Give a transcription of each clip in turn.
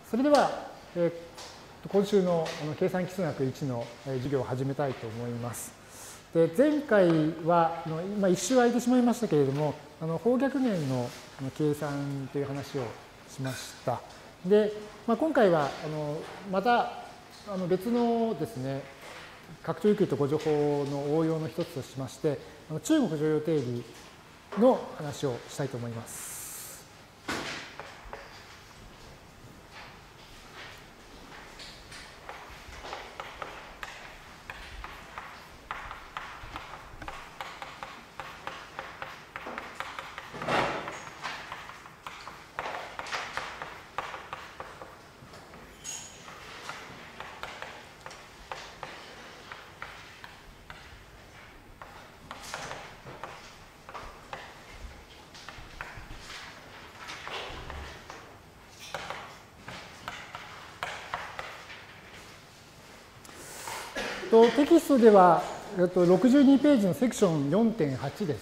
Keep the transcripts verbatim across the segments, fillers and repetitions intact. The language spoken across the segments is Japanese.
それでは、えー、今週の計算基数学いちの授業を始めたいと思います。で前回はあの、まあ、一周空いてしまいましたけれども、あの方逆弦の計算という話をしました。で、まあ、今回はあのまたあの別のですね、拡張ゆっくりとご情報の応用の一つとしまして、あの中国常用定理の話をしたいと思います。テキストではろくじゅうにページのセクション よんてんはち です。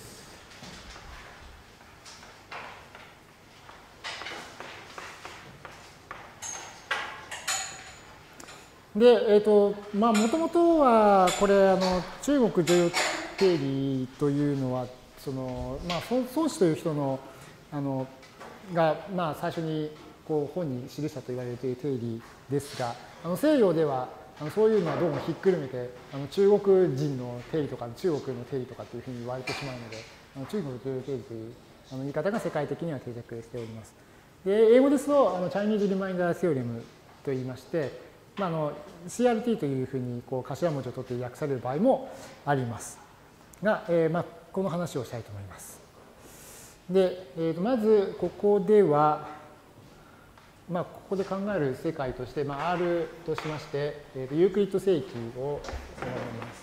で、えっと、まあ、もともとは、これ、あの、中国常用定理というのは、その、まあ、孫子という人の、あの、が、まあ、最初に、こう、本に記したと言われている定理ですが、あの、西洋では、あのそういうのはどうもひっくるめて、あの中国人の定理とか、中国の定理とかというふうに言われてしまうので、あの中国常用定理というあの言い方が世界的には定着しております。で、英語ですと、あのチャイニーズリマインダーセオレムと言いまして、まあ、あの シーアールティー というふうにこう頭文字を取って訳される場合もありますが、えーまあ、この話をしたいと思います。で、えー、とまずここでは、まあ、ここで考える世界として、まあ、R としまして、えー、とユークリッド正規を定めます。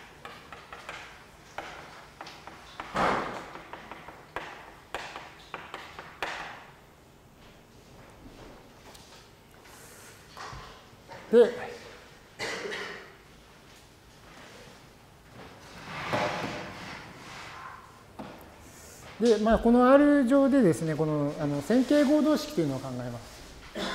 で、でまあ、この R 上でですね、このあの線形合同式というのを考えます。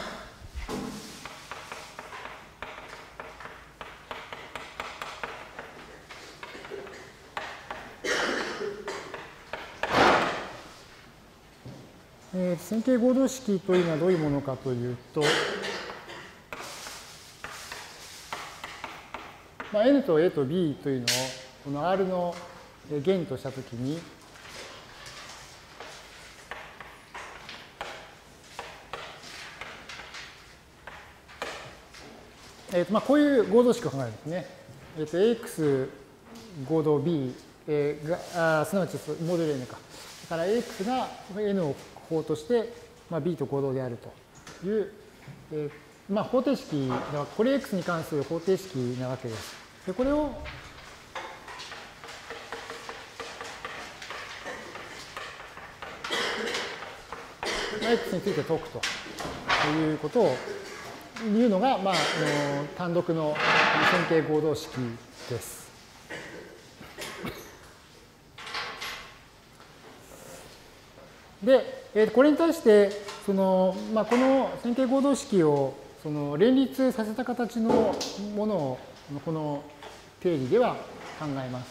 えー、線形合同式というのはどういうものかというと、まあ、N と A と B というのをこの R の弦としたときに、えーとまあ、こういう合同式を考えるんですね。えー、と エーエックス 合同 B、えー、があすなわちモデル N か。だから エーエックス が N を法として、まあ、B と合同であるという、えーまあ、方程式が、これ X に関する方程式なわけです。でこれをX について解くということをいうのが、まあ、あの単独の線形合同式です。で、えー、これに対してその、まあ、この線形合同式をその連立させた形のものをこの定理では考えます。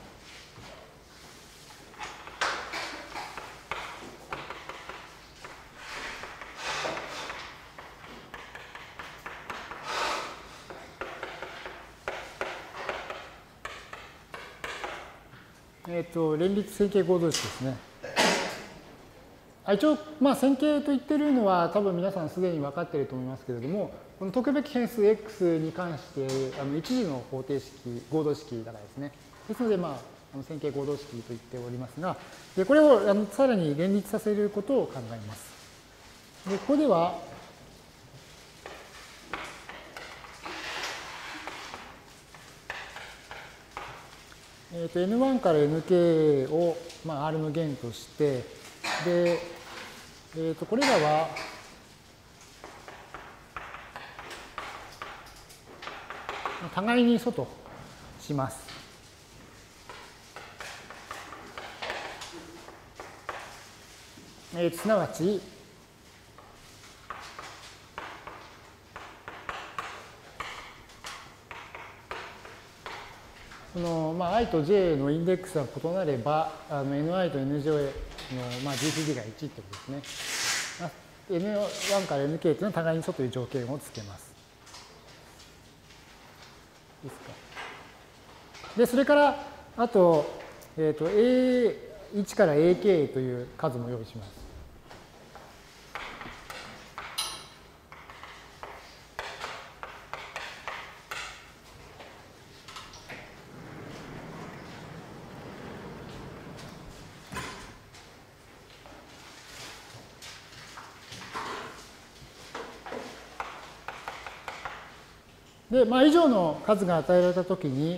えっと、連立線形合同式ですね。一応、まあ、線形と言っているのは多分皆さんすでに分かっていると思いますけれども、この解くべき変数 X に関してあの一次の方程式、合同式だからですね。ですので、まあ、あの線形合同式と言っておりますが、でこれをあのさらに連立させることを考えます。でここでは、えー、と エヌワン から エヌケー を、まあ、R の弦として、で、えー、とこれらは、互いに素とします。えー、すなわち、 その、まあ、i と j のインデックスが異なれば、あの ni と nj の、まあ、ジーシーディー がいちってことですね。エヌワン から エヌケー というのは互いにそうという条件をつけます。いいですか。で、それから、あと、えっと、エーワン から エーケー という数も用意します。で、まあ、以上の数が与えられたときに、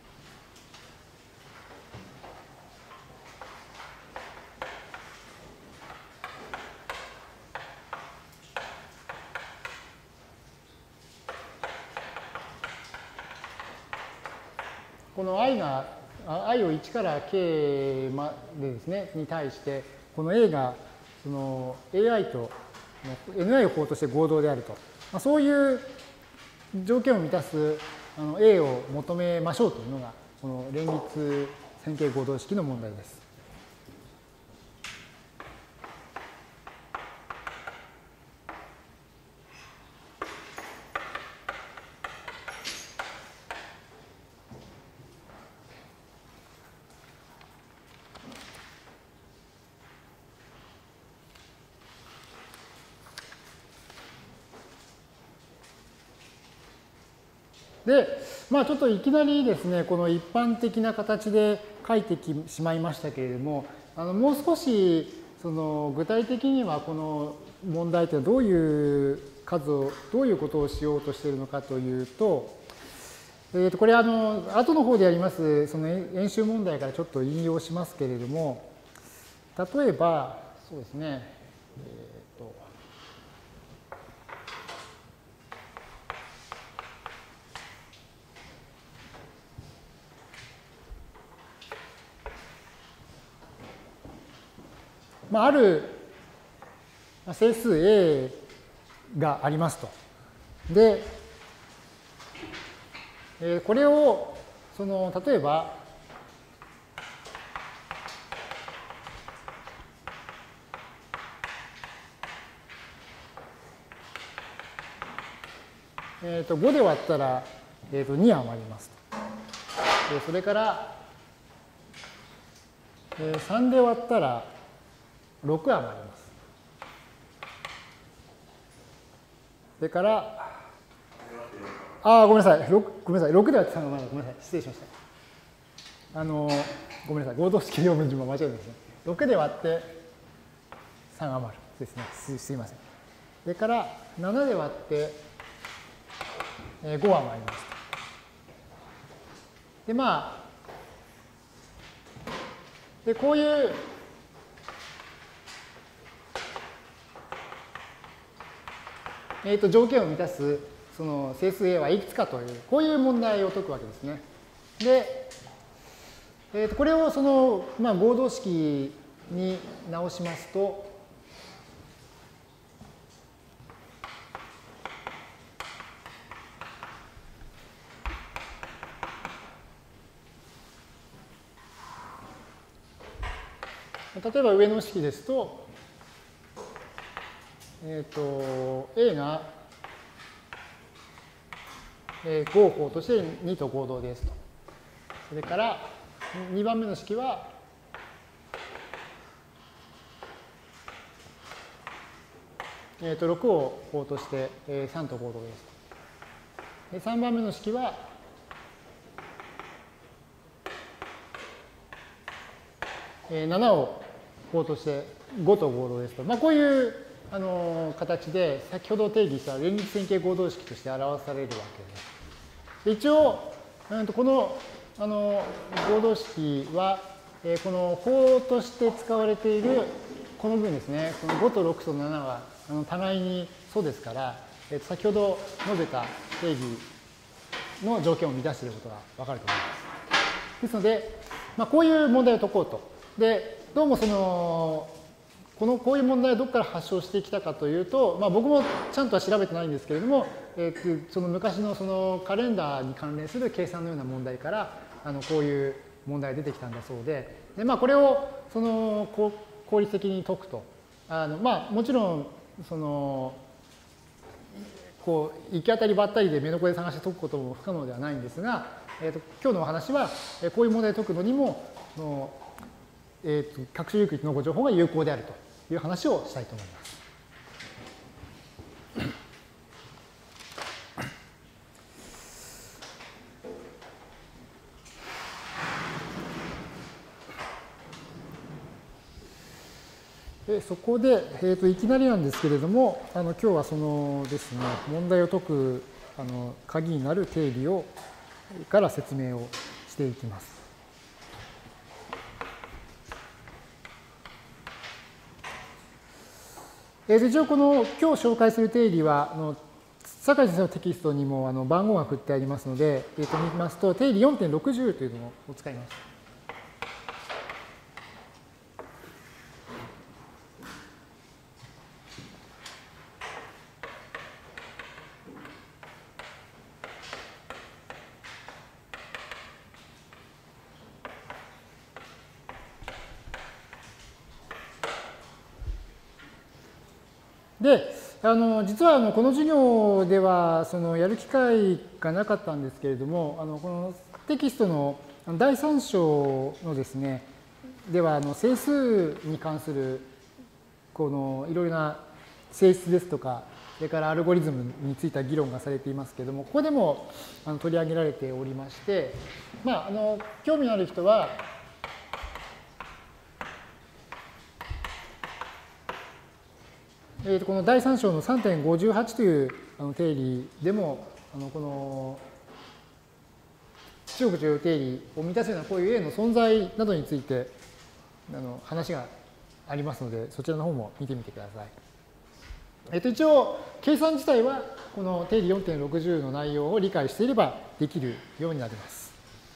この i が、i をいちから k までですね、に対して、この a がその エーアイ と エヌアイ を項として合同であると。まあ、そういう条件を満たすあの A を求めましょうというのが、この連立線形合同式の問題です。で、まあちょっといきなりですね、この一般的な形で書いてきしまいましたけれども、あのもう少しその具体的にはこの問題というのはどういう数を、どういうことをしようとしているのかというと、えー、とこれあの後の方でやりますその演習問題からちょっと引用しますけれども、例えばそうですね、えーとまあ、ある整数 A がありますと。で、えー、これをその例えばえー、とごで割ったら、えー、とに余りますと。でそれから、えー、さんで割ったらろく余ります。それから、ああ、ごめんなさい、ろく、ごめんなさい、ろくで割ってさん余る。ごめんなさい、失礼しました。あの、ごめんなさい、合同式読む順番間違えてますね。ろくで割ってさん余るですね。す、すいません。それから、ななで割ってご余ります。で、まあ、で、こういう、えー、と条件を満たすその整数 A はいくつかという、こういう問題を解くわけですね。で、えー、とこれをその、まあ、合同式に直しますと、例えば上の式ですと、えっ、ー、と、A が、えー、合項としてにと合同ですと。それから、にばんめの式は、えっ、ー、と、ろくを項として、えー、さんと合同ですと。で、さんばんめの式は、えー、ななを項としてごと合同ですと。まあ、こういうあの形で先ほど定義した連立線形合同式として表されるわけです。で一応、うん、とこのあの合同式は、えー、この項として使われているこの部分ですね、このごとろくとななはあの互いにそうですから、えー、と先ほど述べた定義の条件を満たしていることがわかると思います。ですので、まあ、こういう問題を解こうと。で、どうもその、このこういう問題はどこから発症してきたかというと、まあ、僕もちゃんとは調べてないんですけれども、えー、その昔のそのカレンダーに関連する計算のような問題からあのこういう問題が出てきたんだそうで、でまあ、これをその効率的に解くと、あのまあ、もちろんそのこう行き当たりばったりで目の前で探して解くことも不可能ではないんですが、えー、と今日のお話はこういう問題を解くのにもの、えー、と各種有機率のご情報が有効であるという話をしたいと思います。でそこで、えー、といきなりなんですけれども、あの今日はそのですね、問題を解くあの鍵になる定理をから説明をしていきます。えー、一応この今日紹介する定理はあの坂井先生のテキストにもあの番号が振ってありますので、えー、と見ますと定理 よんてんろくじゅう というのを使います。で、あの実はあのこの授業ではそのやる機会がなかったんですけれども、あのこのテキストのだいさん章のですね、ではあの整数に関するこのいろいろな性質ですとか、それからアルゴリズムについては議論がされていますけれども、ここでもあの取り上げられておりまして、まあ、あの興味のある人は、えー、とこのだいさん章の さんてんごじゅうはち というあの定理でも、あのこの中国重要定理を満たすようなこういう A の存在などについてあの話がありますので、そちらの方も見てみてください。えっと、一応、計算自体はこの定理 よんてんろくじゅう の内容を理解していればできるようになります。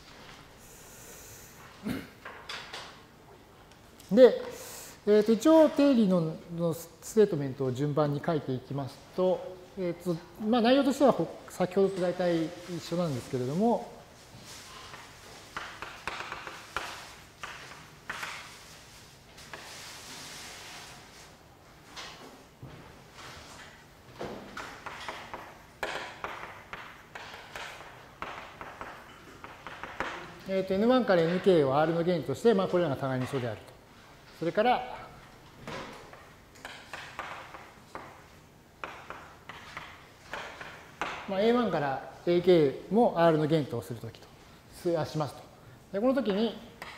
で、えー、と一応定理 の, のステートメントを順番に書いていきますと、えーとまあ、内容としては先ほどと大体一緒なんですけれども、えー、と エヌワン から エヌケー を R の原理として、まあ、これらが互いにそうであると。それから、まあ、エーワン から エーケー も R の原理とするときと、しますと。でこのときに、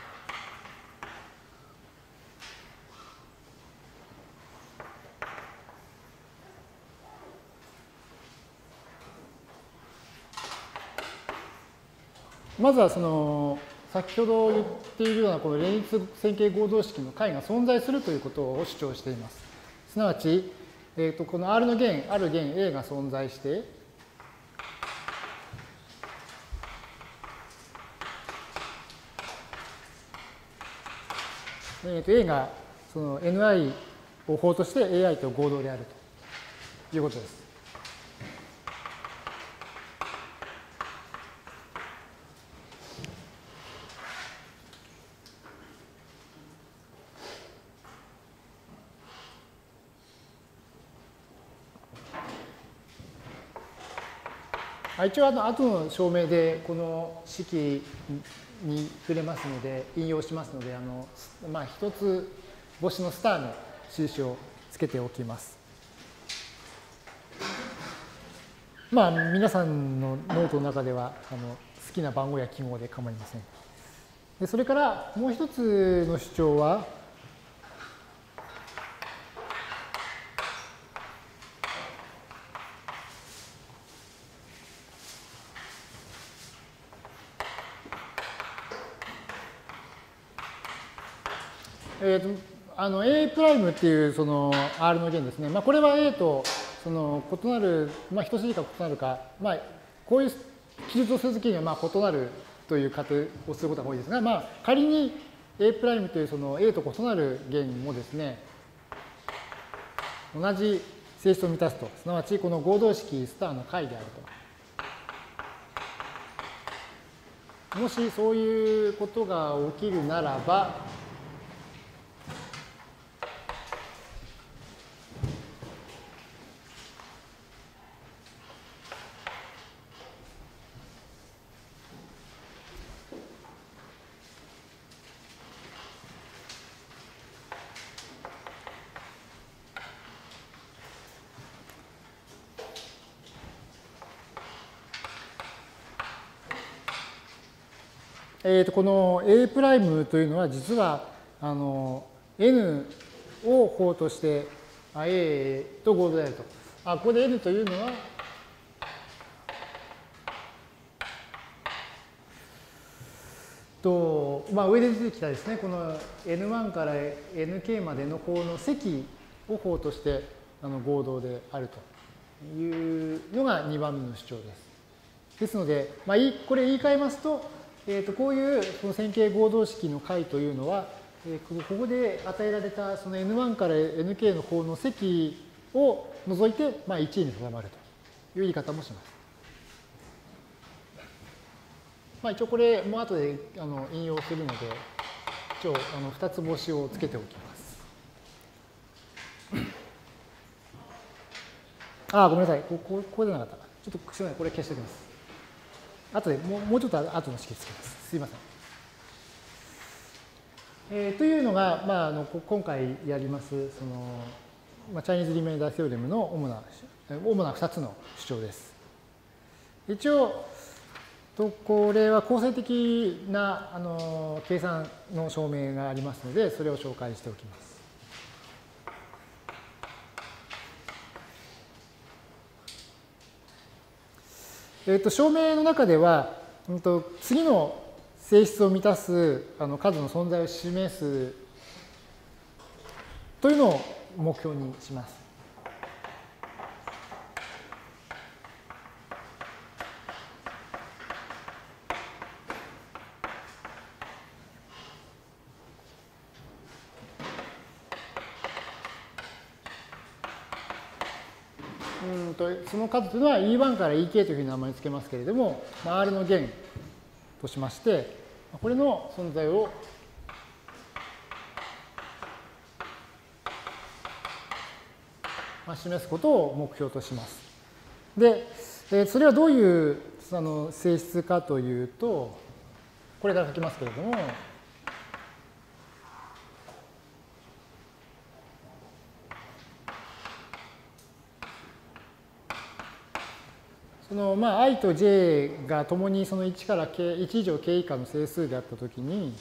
まずはその先ほど言っているようなこの連立線形合同式の解が存在するということを主張しています。すなわち、えー、とこの R の弦、ある弦 A が存在して、えー、と A がその エヌアイ を法として エーアイ と合同であるということです。一応あの後の証明でこの式に触れますので引用しますので、あのまあ一つ星のスターの印をつけておきます。まあ皆さんのノートの中ではあの好きな番号や記号で構いません。でそれからもう一つの主張は、えー、とあの A' っていうその R の弦ですね、まあ、これは A とその異なる、まあ、等しいか異なるか、まあ、こういう記述をするときにはまあ異なるという仮定をすることが多いですが、まあ、仮に A' というその A と異なる弦もですね、同じ性質を満たすと、すなわちこの合同式スターの解であると。 もしそういうことが起きるならば、えー、とこの A' というのは実はあの N を法として A と合同であると。あ、ここで N というのはと、まあ、上で出てきたですね、この エヌワン から エヌケー までの法の積を法としてあの合同であるというのがにばんめの主張です。ですので、まあ、これ言い換えますと、えー、とこういうその線形合同式の解というのは、えー、ここで与えられたその エヌワン から エヌケー の法の積を除いて、まあ、いちに定まるという言い方もします。まあ、一応これも後であの引用するので、一応あのふたつ星をつけておきます。あ、ごめんなさい。ここここでなかった。ちょっとすみません。これ消しておきます。後でもうもうちょっと後の式つけます。すいません。えー、というのが、まあ、あの今回やりますその、まあ、チャイニーズリメイダーセオレムの主な主なふたつの主張です。一応とこれは構成的なあの計算の証明がありますので、それを紹介しておきます。えっと、証明の中では、うんと、次の性質を満たすあの数の存在を示すというのを目標にします。うんとその数というのは イーワン から イーケー というふうに名前を付けますけれども、まあ、R の弦としまして、これの存在を示すことを目標とします。で、それはどういうあの性質かというと、これから書きますけれども、そのまあ i と j がともにそのいちから k、いち以上 k 以下の整数であったときに、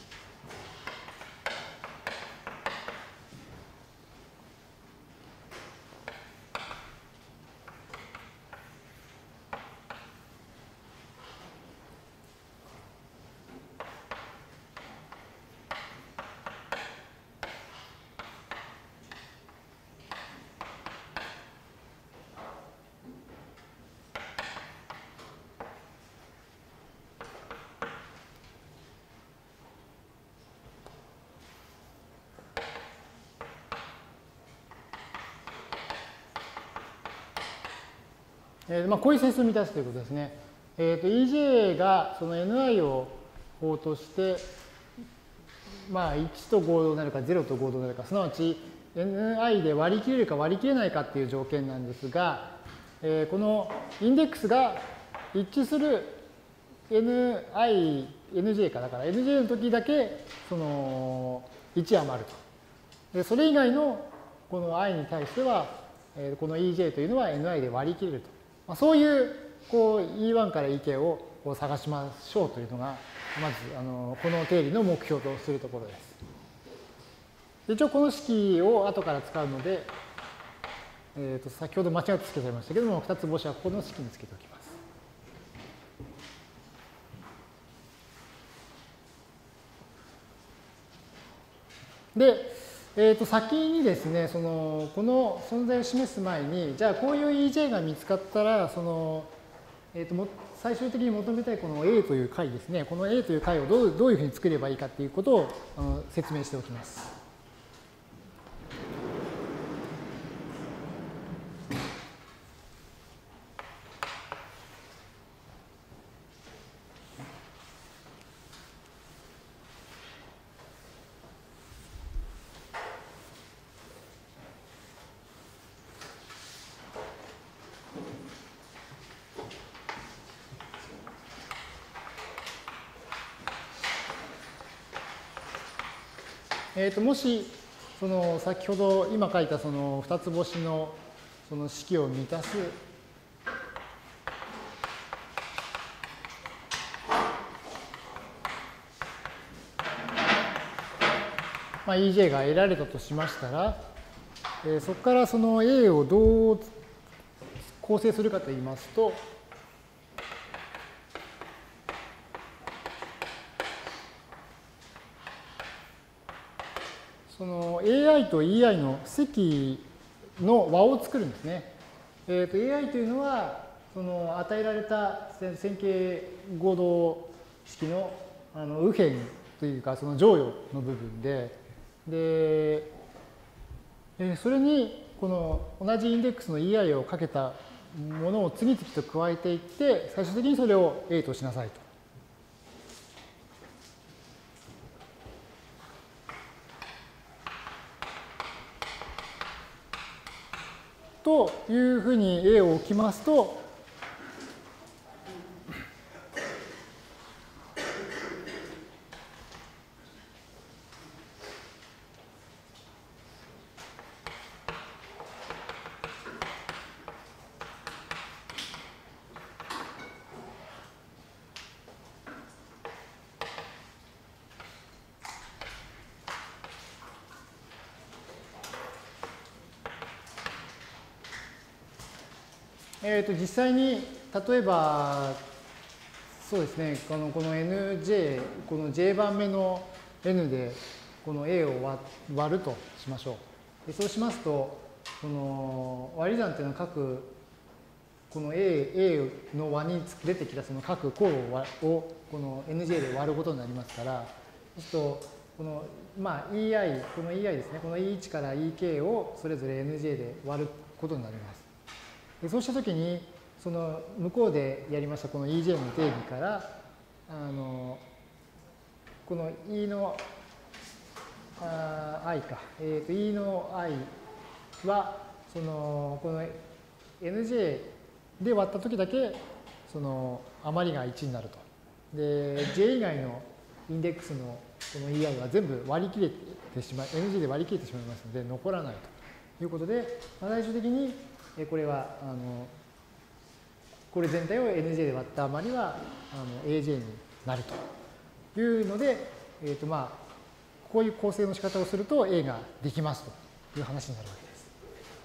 えーまあ、こういう整数を満たすということですね。えー、と イージェー がその エヌアイ を法として、まあ、いちと合同になるかゼロと合同になるか、すなわち エヌアイ で割り切れるか割り切れないかっていう条件なんですが、えー、このインデックスが一致する エヌアイ、エヌジェー かだから エヌジェー の時だけそのいち余ると。でそれ以外のこの i に対しては、えー、この イージェー というのは エヌアイ で割り切れると。まあ、そういうこう イーワン から イーケー をこう探しましょうというのが、まずあのこの定理の目標とするところです。一応この式を後から使うので、えー、と先ほど間違ってつけちゃいましたけども、ふたつ星はこの式につけておきます。で、えー、と先にですね、そのこの存在を示す前に、じゃあこういう イージェー が見つかったら、その、えー、とも最終的に求めたいこの A という解ですね、この A という解をどうどういうふうに作ればいいかということをあの説明しておきます。 えー、ともしその先ほど今書いたそのふたつ星のその式を満たすまあ、イージェー が得られたとしましたら、えー、そこからその A をどう構成するかといいますと、その エーアイ と イーアイ の積の和を作るんですね。えー、と エーアイ というのはその与えられた線形合同式のあの右辺というかその乗与の部分で、で、それにこの同じインデックスの イーアイ をかけたものを次々と加えていって、最終的にそれを A としなさいと。というふうに A を置きますと、えー、と実際に例えばそうですね、このこの エヌジェー、この J 番目の N でこの A を割るとしましょう。でそうしますと、この割り算というのは各この A, A の和に出てきたその各項をこの エヌジェー で割ることになりますから、そうするとこのまあ イーアイ、この イーアイ ですね、この イーワン から イーケー をそれぞれ エヌジェー で割ることになります。でそうしたときに、その向こうでやりましたこの イージェー の定義から、あのこの E のあ i か、えー、と E の i はそのこの エヌジェー で割ったときだけその余りがいちになると。で J 以外のインデックスのこの イーアイ は全部割り切れてしまい エヌジェー で割り切れてしまいますので残らないということで、まあ、最終的にこれはあのこれ全体を エヌジェー で割った余りはあの エージェー になるというので、えーとまあ、こういう構成の仕方をすると A ができますという話になるわけです。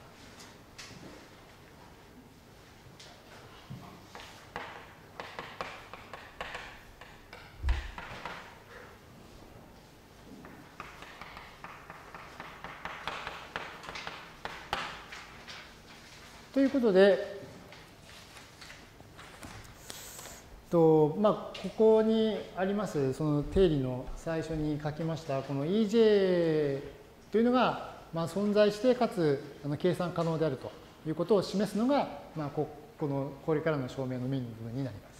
ということで、とまあ、ここにありますその定理の最初に書きましたこの イージェー というのがまあ存在してかつあの計算可能であるということを示すのが、まあ、ここのこれからの証明のメインの部分になります。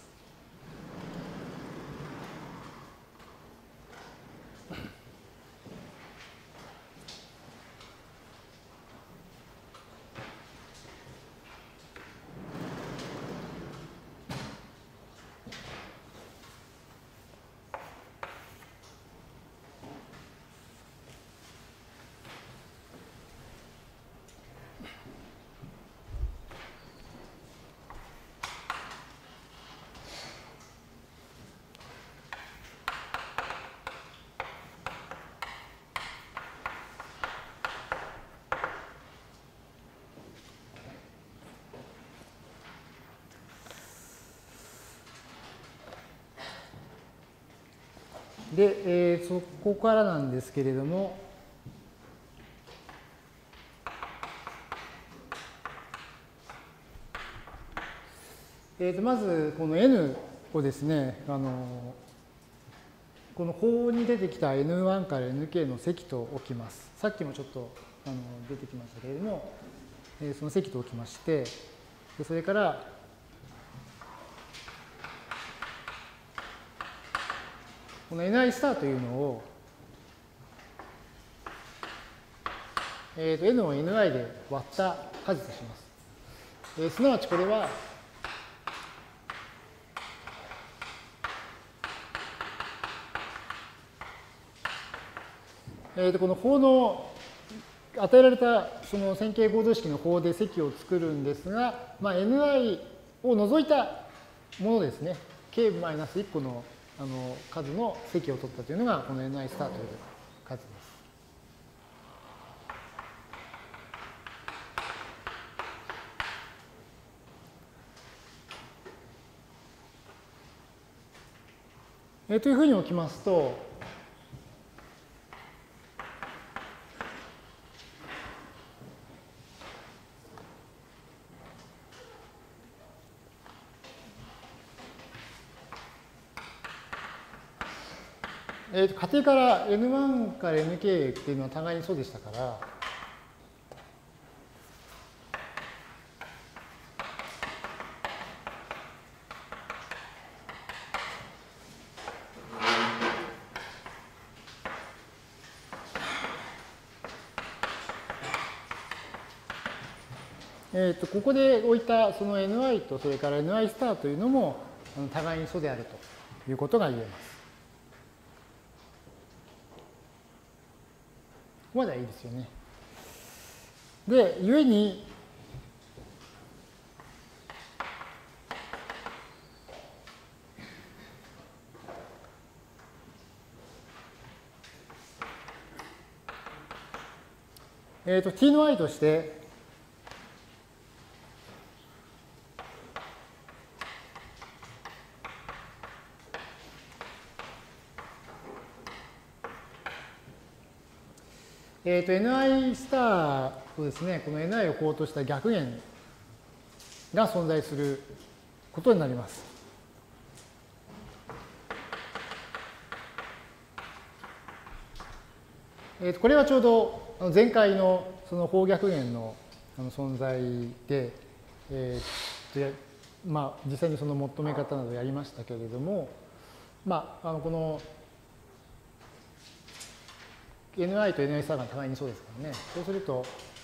で、えー、そこからなんですけれども、えー、とまずこの N をですね、あのこの法に出てきた エヌワン から エヌケー の積と置きます。さっきもちょっとあの出てきましたけれども、えー、その積と置きまして、でそれからこの エヌアイ スターというのを、えー、と N を エヌアイ で割った数とします。えー、すなわちこれは、 えー、とこの法の与えられたその線形合同式の法で積を作るんですが、まあ、エヌアイ を除いたものですね。k-いち個のあの数の積を取ったというのがこの エヌアイ スターという数です。えー、というふうに置きますと、えー、と仮定から エヌワン から エヌケー っていうのは互いにそうでしたから、えー、とここで置いたその エヌアイ とそれから エヌアイ スターというのも互いに素であるということが言えます。ここまではいいですよね。で、故に、えー、と t の i として、えー、と エヌアイ スターとですね、この エヌアイ を項とした逆弦が存在することになります。えー、とこれはちょうど前回のその方逆弦の存在で、えー、まあ、実際にその求め方などやりましたけれども、まあ、あのこの エヌアイ と エヌアイ スターが互いにそうですからね。そうすると、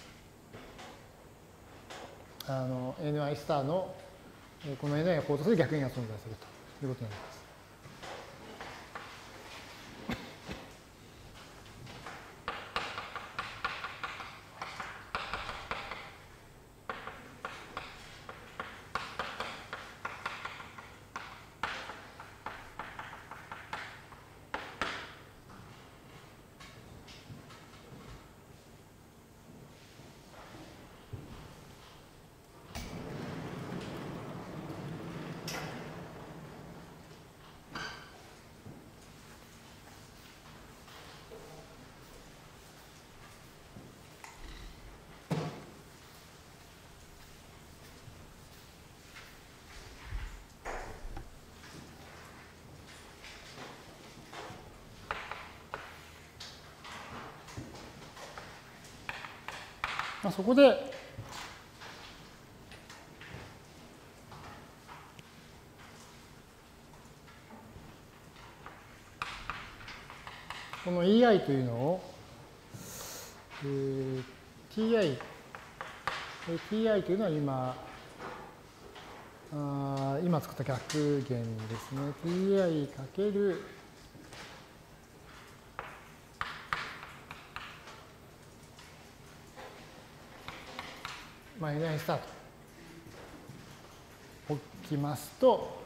あの エヌアイ スターのこの エヌアイ を項とする逆弦が存在するということになります。まあ、そこで、この イーアイ というのを、えー、ti、ti というのは今、あ今作った逆弦ですね。ti かけるまあ、エヌアイ スタート置きますと、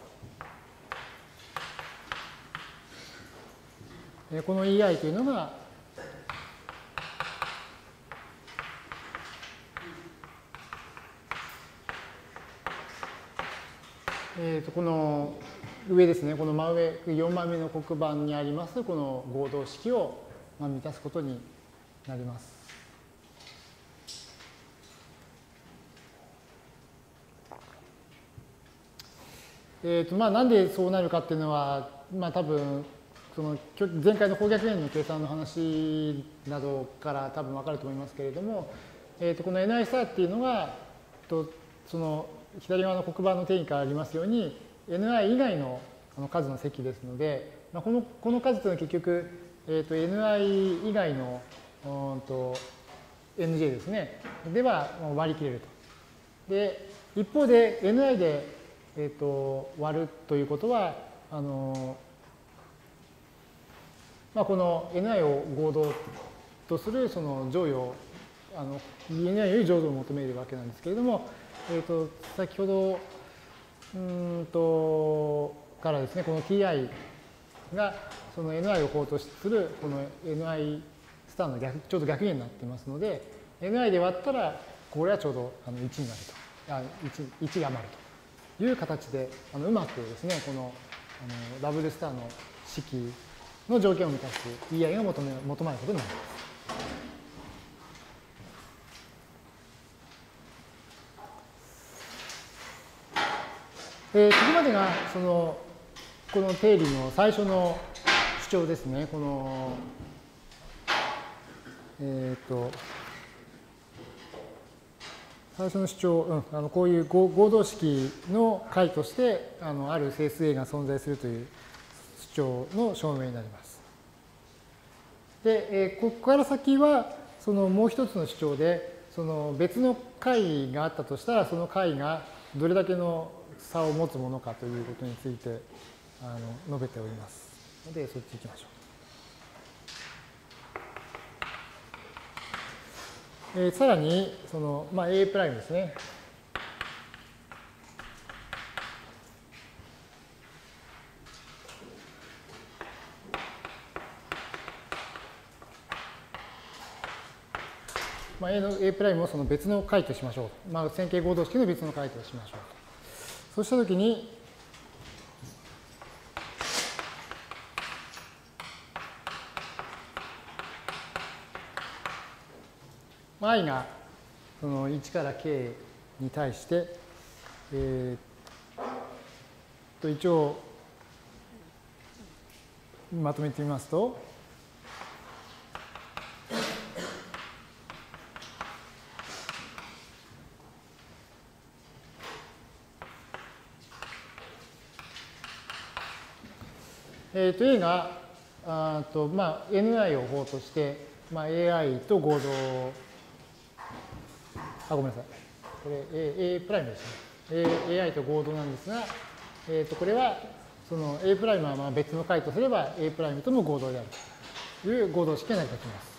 この イーアイ というのが、えー、とこの上ですね、この真上、よんまいめの黒板にあります、この合同式を満たすことになります。えーとまあ、なんでそうなるかっていうのは、まあ、多分その前回の方逆弦の計算の話などから多分分かると思いますけれども、えー、とこの エヌアイ スターっていうのがとその左側の黒板の定義からありますように エヌアイ 以外の数の積ですので、まあ、このこの数というのは結局、えー、と エヌアイ 以外のうんと エヌジェー ですねでは割り切れると。で一方で エヌアイ でえー、と割るということはあの、まあ、この エヌアイ を合同とするその乗与をあの ディーエヌアイ より乗与を求めるわけなんですけれども、えー、と先ほどうんとからですね、この ティーアイ がその エヌアイ を法とするこの エヌアイ スターの逆ちょうど逆になっていますので、エヌアイ で割ったらこれはちょうどあのいちになると、あ 1, 1が余るという形であのうまくですね、このあのダブルスターの式の条件を満たす ティーアイ が求め求まることになります。えー、ここまでがそのこの定理の最初の主張ですね。このえっ、ー、と最初の主張、うん、あのこういう合同式の解としてあのある整数 A が存在するという主張の証明になります。で、えー、ここから先はそのもう一つの主張で、その別の解があったとしたら、その解がどれだけの差を持つものかということについてあの述べておりますので、そっち行きましょう。えー、さらにその、まあ、A' ですね。まあ、A の A' もその別の解としましょう。まあ、線形合同式の別の解としましょう。そうしたときに、i がそのいちから k に対して、えー、と一応まとめてみますと、えー、と A があと、まあ、エヌアイ を法として、まあ、エーアイ と合同、あ、ごめんなさい。これ A, A' ですね。エーアイ と合同なんですが、えー、とこれはその A' はまあ別の解とすれば A' とも合同であるという合同式が成り立ちます。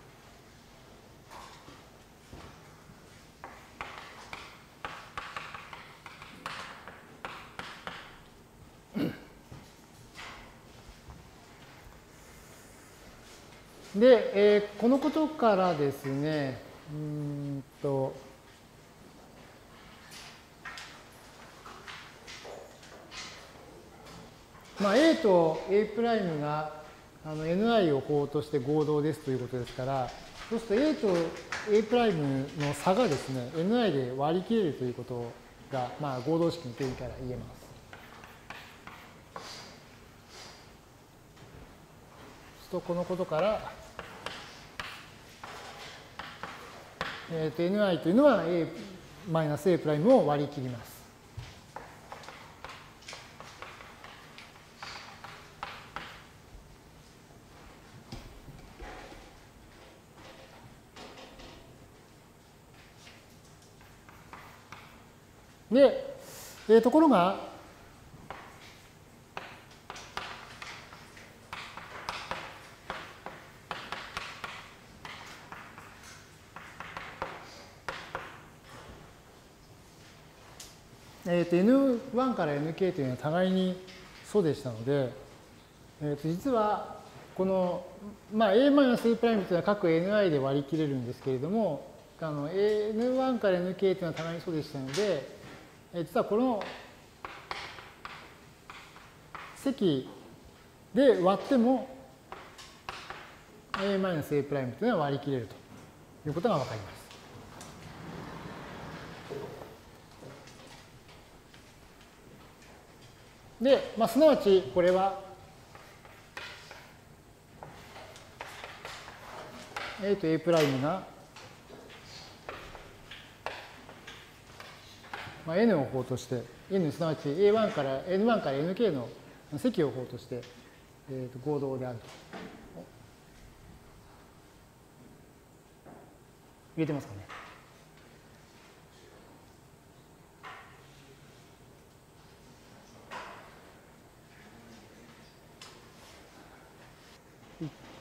で、えー、このことからですね、うんと、まあ、A と A' があの エヌアイ を法として合同ですということですから、そうすると A と A' の差がですね、エヌアイ で割り切れるということが、まあ、合同式の定義から言えます。そうするとこのことから、えー、と エヌアイ というのは A-A' を割り切ります。で、えー、ところが、えー、と エヌワン から エヌケー というのは互いに素でしたので、えー、と実はこの、まあ、A-A' というのは各 エヌアイ で割り切れるんですけれども、あの エヌワン から エヌケー というのは互いに素でしたので、えー、実はこの積で割っても A-A' というのは割り切れるということがわかります。で、まあ、すなわちこれは A と A' が、まあ、N を法として、N すなわち エーワン から エヌワン から エヌケー の積を法として、えー、と合同であると。入れてますかね。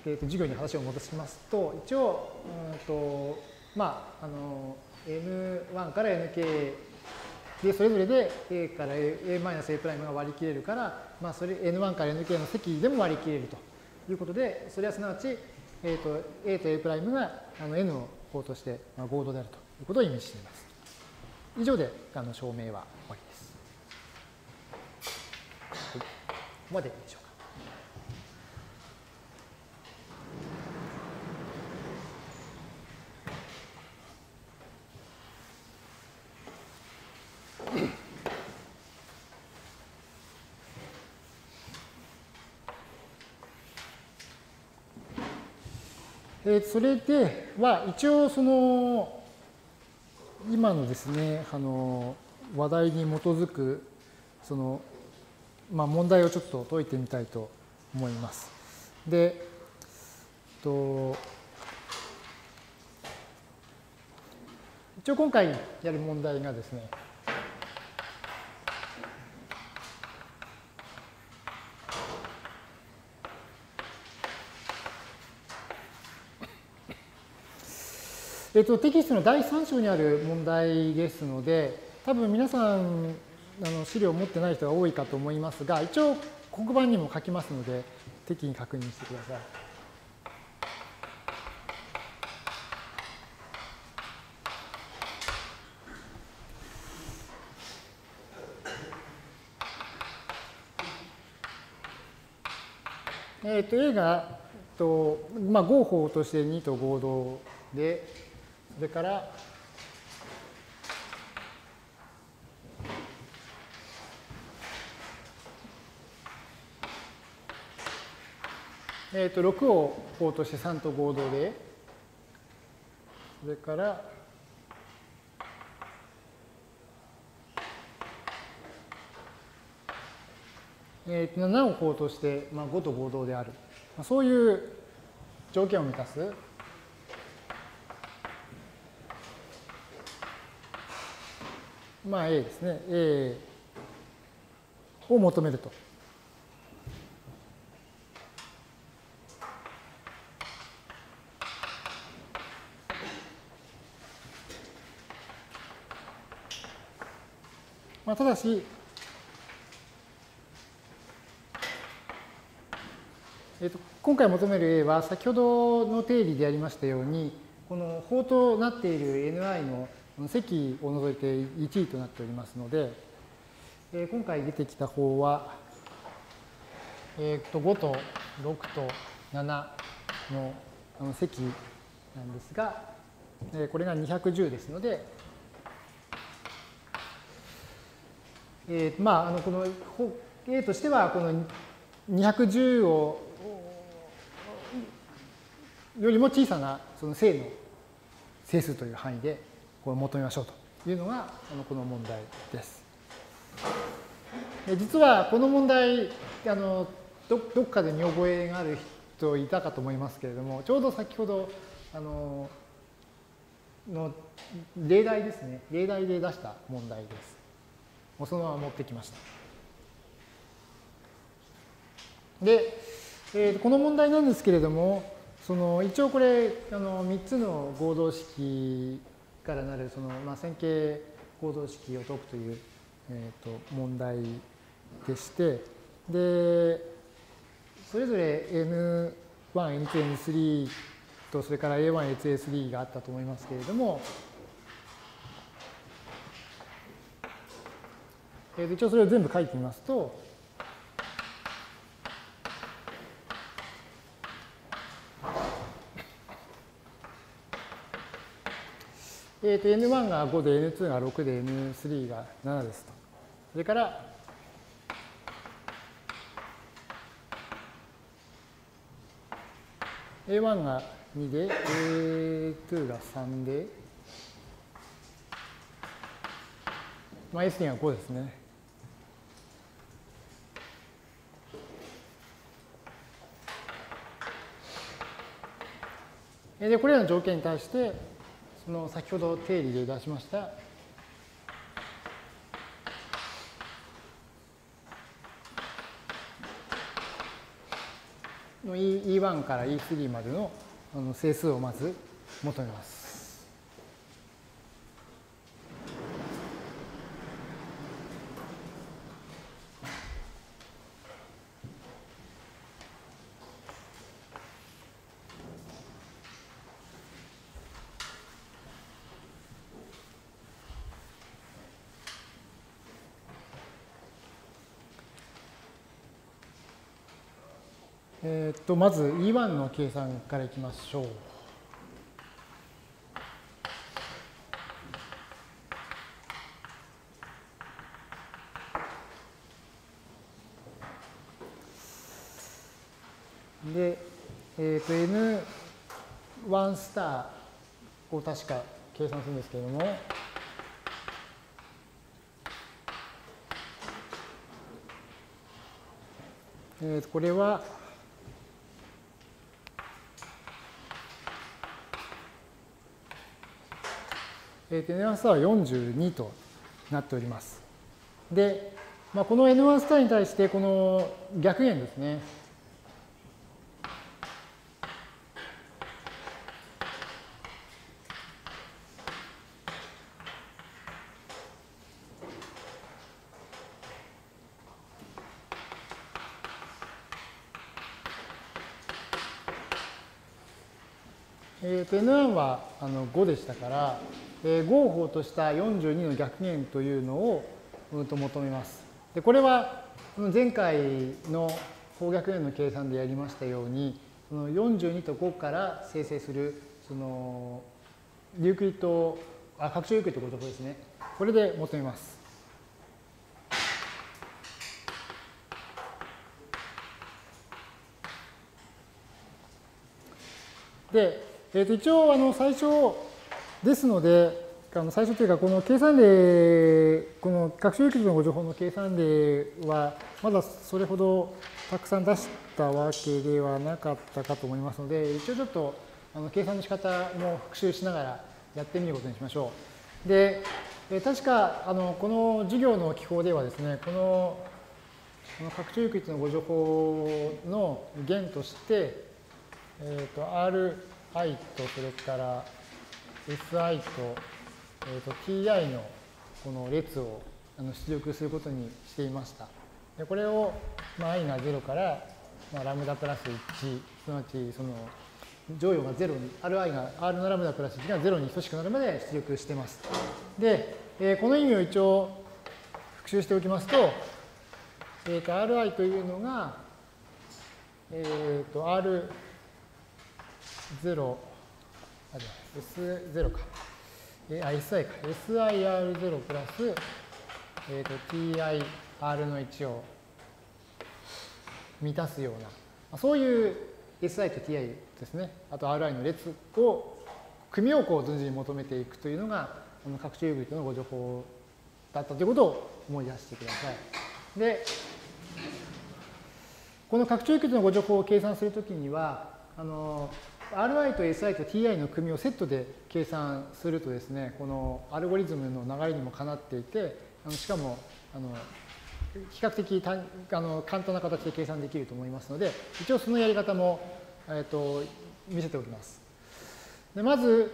えー、と授業に話を戻しますと、一応、うんとまあ、あの エヌワン から エヌケー で、それぞれで A から A マイナス A' が割り切れるから、まあ、それ エヌワン から エヌケー の積でも割り切れるということで、それはすなわち、えー、と A と A' があの N の項として合同であるということを意味しています。以上であの証明は終わりです。はい、ここまででしょうか。えー、それでは一応その今のですねあの話題に基づくその、まあ、問題をちょっと解いてみたいと思います。で、と一応今回やる問題がですね、えっと、テキストのだいさん章にある問題ですので、多分皆さんあの資料を持ってない人が多いかと思いますが、一応黒板にも書きますので、適宜確認してください。えっと、A が、とまあ、合法としてにと合同で、それから、えっと、ろくを法としてさんと合同で、それから、えー、とななを法として、まあ、ごと合同である。まあ、そういう条件を満たす。まあ A ですね。A を求めると。まあ、ただし、えー、と今回求める A は先ほどの定理でありましたように、この法となっている エヌアイ の積を除いていちいとなっておりますので、えー、今回出てきた法は、えー、とごとろくとななのあの積なんですが、えー、これがにひゃくじゅうですので、えー、まああのこの A としてはこのにひゃくじゅうをよりも小さなその正の整数という範囲でこれを求めましょうというのがあのこの問題です。で実はこの問題あの ど, どっかで見覚えがある人いたかと思いますけれども、ちょうど先ほどあのの例題ですね、例題で出した問題です。もうそのまま持ってきました。で、えー、この問題なんですけれども、その一応これあのみっつの合同式からなるその、まあ、線形合同式を解くという、えー、と問題でして、でそれぞれ エヌワン、エヌツー、エヌスリー とそれから エーワン、エーツー、エースリー があったと思いますけれども、えー、一応それを全部書いてみますと、えー、と エヌワン がごで エヌツー がろくで エヌスリー がななですと。それから、エーワン がにで エーツー がさんで、まあ、エースリー がごですね。で、これらの条件に対して、その先ほど定理で出しましたの イーワン から イースリー までのあの整数をまず求めます。えー、っとまず イーワン の計算からいきましょう。で、えー、っと エヌワン スターを確か計算するんですけれども、えー、とこれはえー、と エヌワン スターはよんじゅうにとなっております。で、まあ、この エヌワン スターに対してこの逆弦ですね。えー、と エヌワン はあのごでしたから、えー、ごを法としたよんじゅうにの逆弦というのを、うん、と求めます。でこれは前回の方逆弦の計算でやりましたように、そのよんじゅうにとごから生成するそのユークリッドあ拡張ユークリッドご乗法ですね。これで求めます。で、えー、と一応あの最初ですので、あの最初というかこの計算例、この拡張ユークリッドのご乗法の計算例はまだそれほどたくさん出したわけではなかったかと思いますので、一応ちょっとあの計算の仕方も復習しながらやってみることにしましょう。で、えー、確かあのこの授業の記法ではですね、このこの拡張ユークリッドのご乗法の弦として、えー、と Ri とそれから Si と,、えー、と Ti のこの列をあの出力することにしていました。でこれを、まあ、i がゼロから、まあ、ラムダプラスいち、すなわちその乗与がゼロに、Ri が R のラムダプラスいちがゼロに等しくなるまで出力しています。で、えー、この意味を一応復習しておきますと、えー、と Ri というのが、えー、と R ゼロ、あ、じゃあ エスゼロ か。えあ、エスアイ か。エスアイアールゼロ プラス、えー、と ティーアイアール のいちを満たすような、まあ、そういう エスアイ と ティーアイ ですね。あと アールアイ の列を、組をこう順次に求めていくというのが、この拡張ユークリッドのご乗法だったということを思い出してください。で、この拡張ユークリッドのご乗法を計算するときには、あの、アールアイ と エスアイ と ティーアイ の組をセットで計算するとですね、このアルゴリズムの流れにもかなっていて、あのしかもあの比較的たあの簡単な形で計算できると思いますので、一応そのやり方も、えー、と見せておきます。でまず、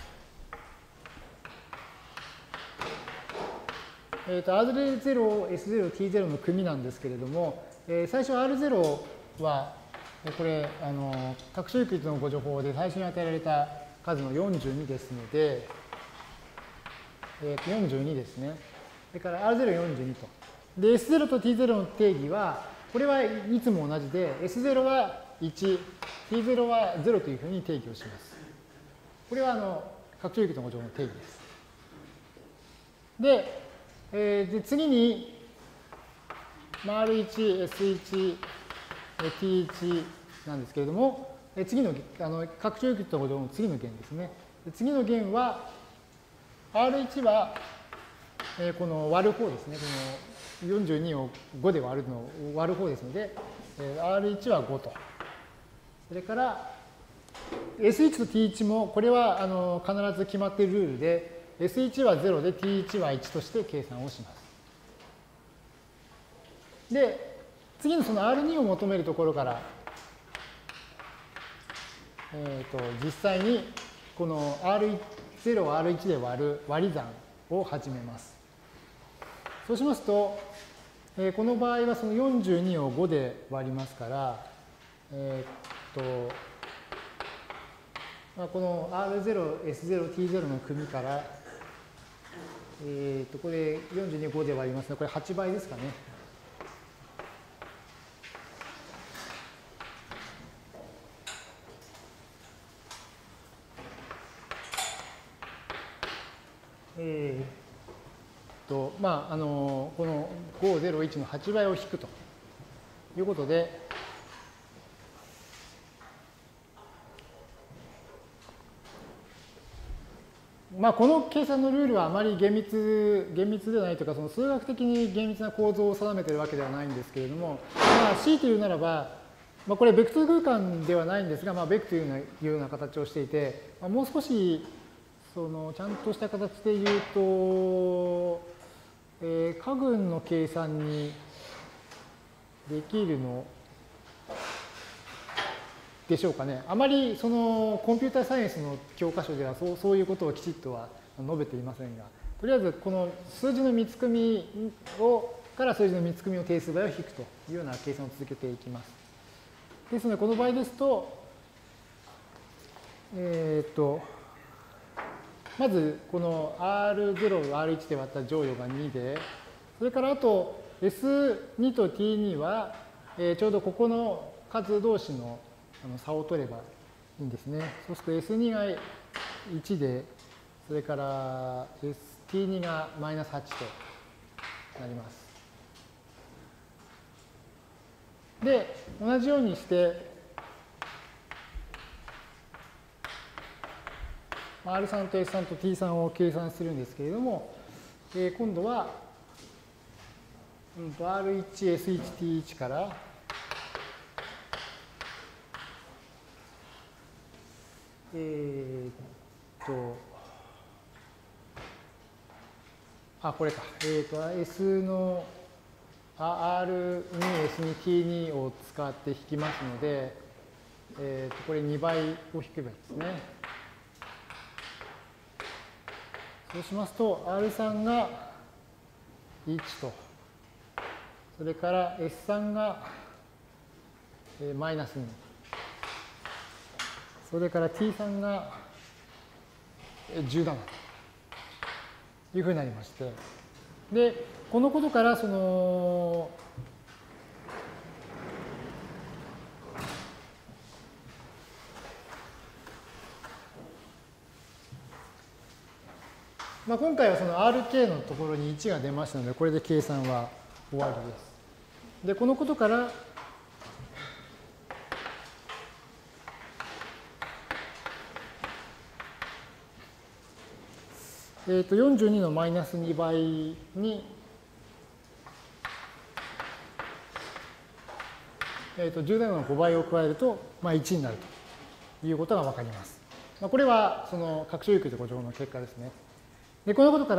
えー、と アールゼロ、エスゼロ、ティーゼロ の組なんですけれども、えー、最初 アールゼロ はこれ、あの、拡張ユークリッドのご乗法で最初に与えられた数のよんじゅうにですので、えー、とよんじゅうにですね。それから アールゼロよんじゅうにと。で、エスゼロ と ティーゼロ の定義は、これはいつも同じで、エスゼロ はいち、ティーゼロ はゼロというふうに定義をします。これは、あの、拡張ユークリッドのご乗法の定義です。で、えー、で次に、アールワン、エスワン、ティーワン なんですけれども、次のあの拡張ユークリッドのご乗法の次の弦ですね。次の弦は、アールワン は、えー、この割る方ですね。このよんじゅうにをごで割るのを割る方ですので、えー、アールワン はごと。それから、エスワン と ティーワン も、これはあの必ず決まっているルールで、エスワン はゼロで ティーワン はいちとして計算をします。で、次のその アールツー を求めるところからえー、と実際にこの アールゼロ を アールいち で割る割り算を始めます。そうしますと、えー、この場合はそのよんじゅうにをごで割りますから、えー、とまあ、この アールゼロ、エスゼロ、ティーゼロ の組から、えー、とこれよんじゅうにをごで割りますので、これはちばいですかね。えー、とまああのこのごひゃくいちのはちばいを引くということで、まあこの計算のルールはあまり厳密厳密ではないというか、その数学的に厳密な構造を定めているわけではないんですけれども、まあ、強いて言うならば、まあ、これベクトル空間ではないんですが、まあ、ベクというような形をしていて、まあ、もう少しそのちゃんとした形で言うと、えー、家群の計算にできるのでしょうかね。あまりそのコンピューターサイエンスの教科書ではそうそういうことをきちっとは述べていませんが、とりあえずこの数字の見つ組みをから数字の見つ組みを定数倍を引くというような計算を続けていきます。ですのでこの場合ですと、えっとまずこの アールゼロ を アールいち で割った乗与がにで、それからあと エスに と ティーに は、えー、ちょうどここの数同士の差を取ればいいんですね。そうすると エスに がいちで、それから ティーに がマイナスはちとなります。で、同じようにして、アールさん と エスさん と ティーさん を計算するんですけれども、えー、今度は、うん、アールいち、エスいち、ティーいち から、えー、っと、あ、これか。えー、っと、S の アールに、エスに、ティーに を使って引きますので、えー、っとこれにばいを引けばいいですね。そうしますと、アールさん がいちと、それから エスさん がマイナスに、それから ティーさん がじゅうななというふうになりまして、で、このことから、その、まあ、今回はその アールケー のところにいちが出ましたので、これで計算は終わりです。で、このことから、えっと、よんじゅうにのマイナスにばいに、えっと、じゅうななのごばいを加えると、まあ、いちになるということがわかります。まあ、これは、その、拡張有給と誤乗の結果ですね。で、このことから、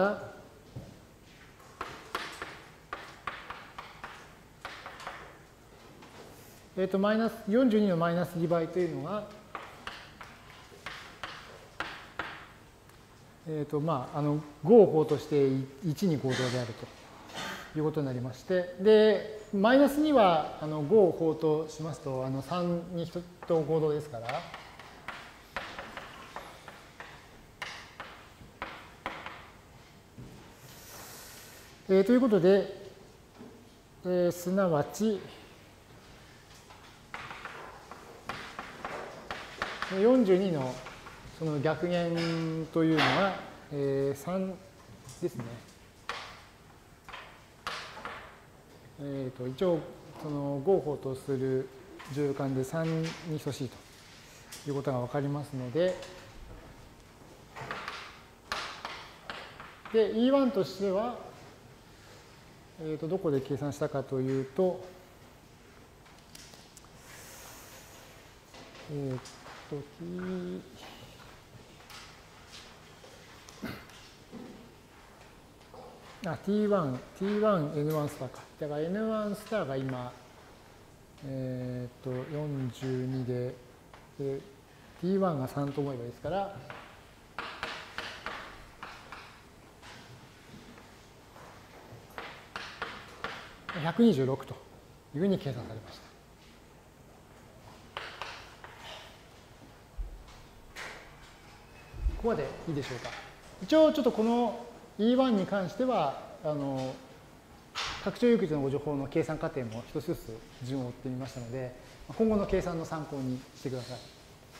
えっと、マイナス、よんじゅうにのマイナスにばいというのが、えっと、まあ、あの、ごを法としていちに合同であるということになりまして、で、マイナスには、あの、ごを法としますと、あの、さんにと合同ですから、えー、ということで、えー、すなわち、よんじゅうにのその逆減というのは、えー、さんですね。えー、と一応、その合法とする循環でさんに等しいということが分かりますので、で、イーワン としては、えー、とどこで計算したかというと、えっ、と、t、あ、ティーワン、ティーワン、エヌワン スターか。だから エヌワン スターが今、えっ、と、よんじゅうにで、でティーワン がさんと思えばいいですから、ひゃくにじゅうろくというふうに計算されました。ここまでいいでしょうか。一応ちょっとこの イーワン に関しては、あの、拡張有機のご情報の計算過程も一つずつ順を追ってみましたので、今後の計算の参考にしてください。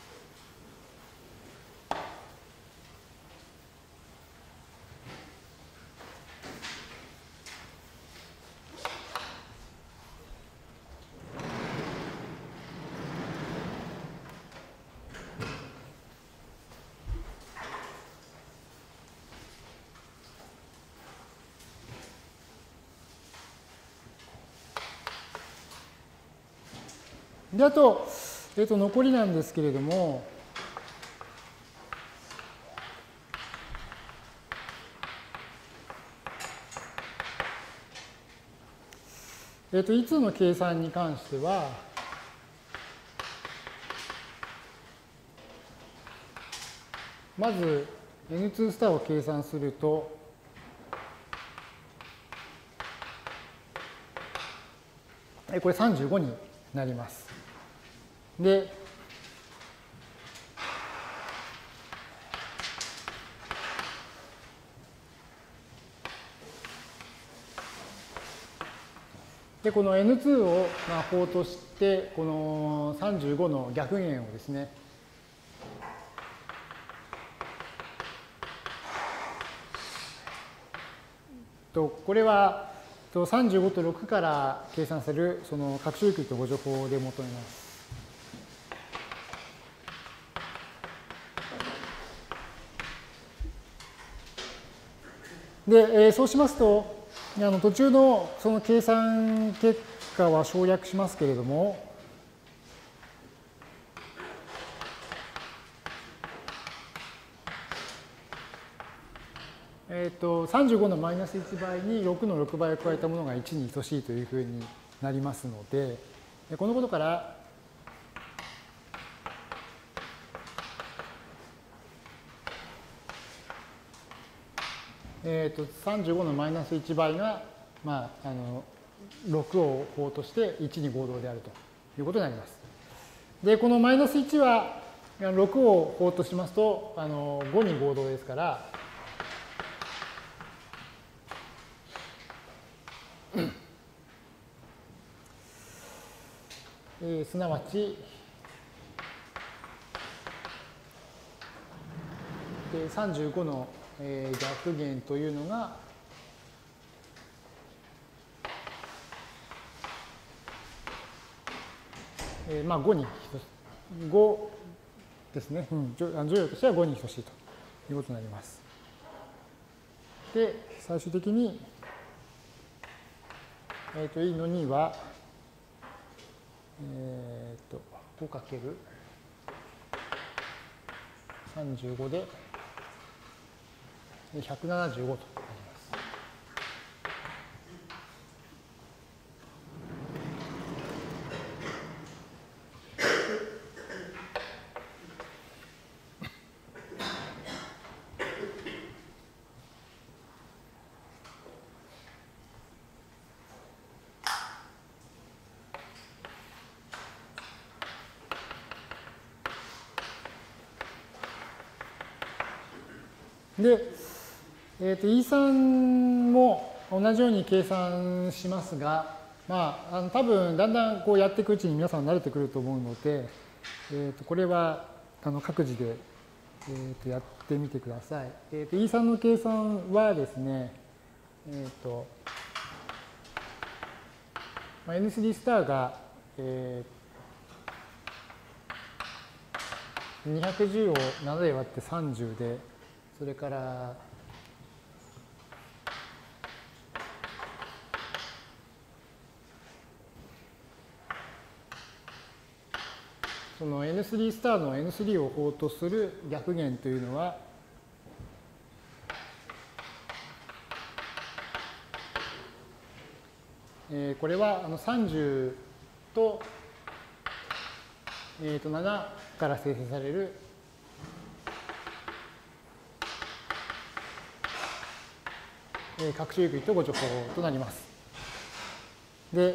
で、あと、えっと、残りなんですけれども、えっと、いつの計算に関しては、まず エヌツー スターを計算すると、これさんじゅうごになります。で、でこの エヌツー をまあ法として、このさんじゅうごの逆弦をですね、とこれはさんじゅうごとろくから計算されるその拡張有機とご情報で求めます。で、えー、そうしますと、あの途中のその計算結果は省略しますけれども、えっと、さんじゅうごのマイナスいち倍にろくのろく倍を加えたものがいちに等しいというふうになりますので、このことから、えっと、さんじゅうごのマイナスいち倍が、まあ、あの、ろくを法としていちに合同であるということになります。で、このマイナスいちは、ろくを法としますと、あの、ごに合同ですから、えー、すなわち、でさんじゅうごの、えー、逆弦というのが、えー、まあごに、ごですね。うん、乗用としてはごに等しいということになります。で、最終的に、えっと、いのには、えっと、ごかけるさんじゅうごでひゃくななじゅうごとなります。で、えー、と イースリー も同じように計算しますが、まあ、あの多分だんだんこうやっていくうちに皆さん慣れてくると思うので、えー、とこれはあの各自で、えー、とやってみてください。えー、と イースリー の計算はですね、えーとまあ、エヌスリー スターが、えー、にひゃくじゅうをななで割ってさんじゅうで、それからその エヌスリー スターの エヌスリー を法とする逆弦というのは、えー、これはあのさんじゅうとえー、とななから生成されるえー、各種ゆっくりとご助法となります。で、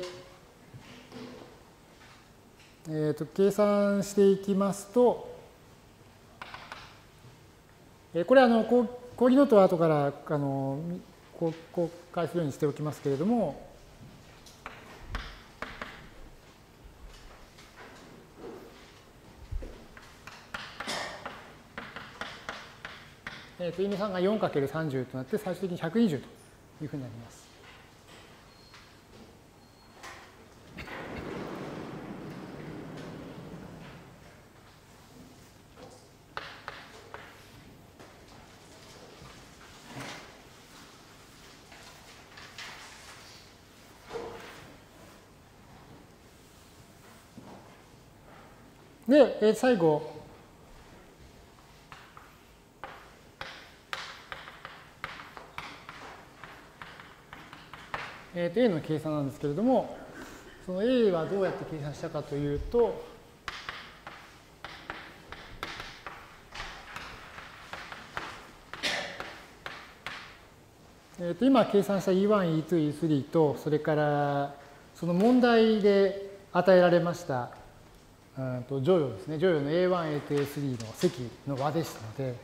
えー、と計算していきますと、えー、これはあの講義ノートは後からあの公開するようにしておきますけれども、えー、とインさんが よんかけるさんじゅう となって最終的にひゃくにじゅうというふうになります。で、えー、最後、えー、と A の計算なんですけれども、その A はどうやって計算したかというと、えー、と今計算した イーワン、イーツー、イースリー と、それからその問題で与えられましたうんと乗用ですね。乗用の エーワン、エーツー、エースリー の積の和ですので、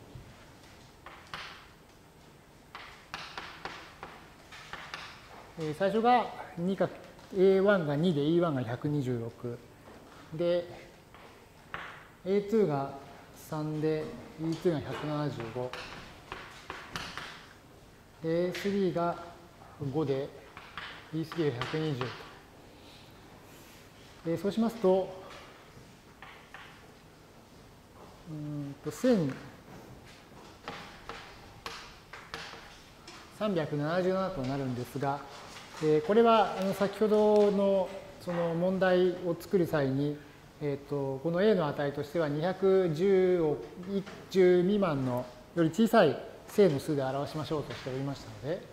えー、最初がにか エーワン がにで イーワン がひゃくにじゅうろくで エーツー がさんで イーツー がひゃくななじゅうごで エースリー がごで イースリー がひゃくにじゅうと、えー、そうしますとうんとせんさんびゃくななじゅうななとなるんですが、えー、これはあの先ほどのその問題を作る際に、えー、とこの A の値としてはにひゃくじゅうをじゅう未満のより小さい正の数で表しましょうとしておりましたので、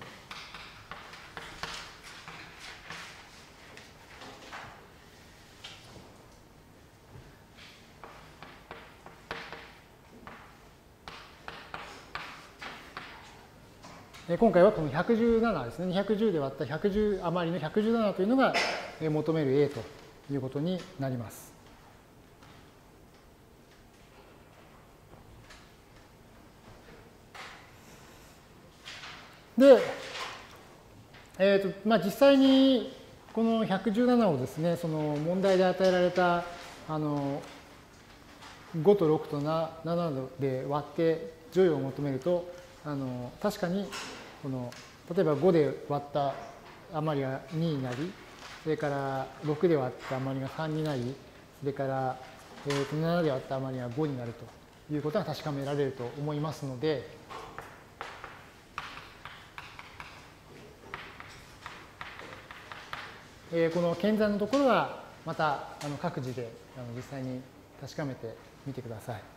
今回はこのひゃくじゅうななですね、にひゃくじゅうで割ったひゃくじゅう余りのひゃくじゅうななというのが求める A ということになります。で、えーとまあ、実際にこのひゃくじゅうななをですね、その問題で与えられたあのごとろくとななで割って乗用を求めると、あの確かにこの例えばごで割った余りがにになり、それからろくで割った余りがさんになり、それから、えー、とななで割った余りがごになるということが確かめられると思いますので、えー、この検算のところはまたあの各自であの実際に確かめてみてください。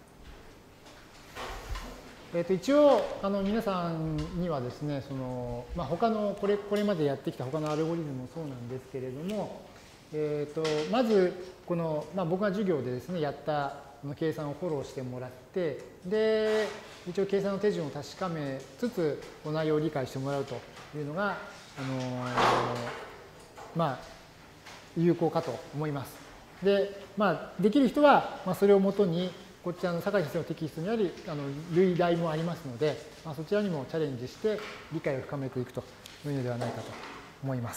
えー、と一応あの皆さんにはですね、そのまあ、他のこれこれまでやってきた他のアルゴリズムもそうなんですけれども、えー、とまずこの、まあ、僕が授業でですねやった計算をフォローしてもらって、で一応計算の手順を確かめつつ内容を理解してもらうというのが、あのー、まあ有効かと思います。で、まあ、できる人は、まあ、それをもとにこちらの酒井先生のテキストにあるあの類題もありますので、まあ、そちらにもチャレンジして理解を深めていくというのではないかと思います。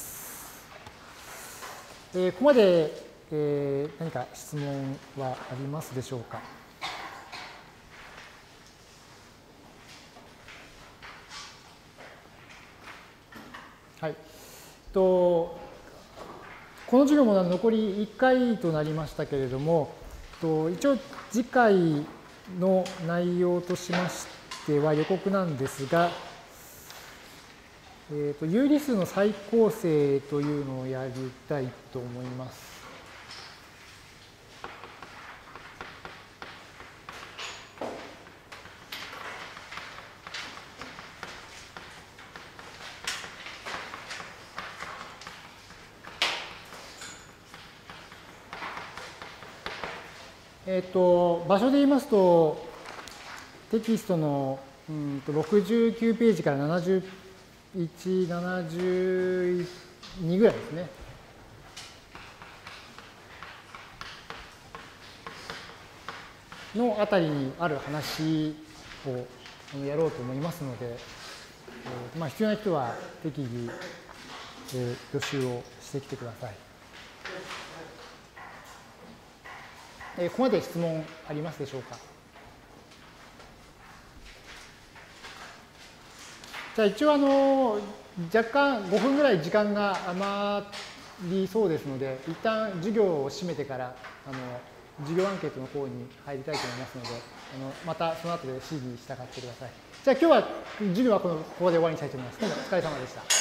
えー、ここまで、えー、何か質問はありますでしょうか。はい。とこの授業も残りいっかいとなりましたけれども、一応次回の内容としましては予告なんですが、えー、と有理数の再構成というのをやりたいと思います。 えっと、場所で言いますと、テキストのうんとろくじゅうきゅうページからななじゅういち、ななじゅうにぐらいですね。のあたりにある話をやろうと思いますので、えーまあ、必要な人は適宜、えー、予習をしてきてください。えー、ここまで質問ありますでしょうか。じゃあ一応あの若干ごふんぐらい時間が余りそうですので、一旦授業を締めてからあの授業アンケートの方に入りたいと思いますので、あのまたその後で指示に従ってください。じゃあ今日は授業はこのここで終わりにしたいと思います。どうもお疲れ様でした。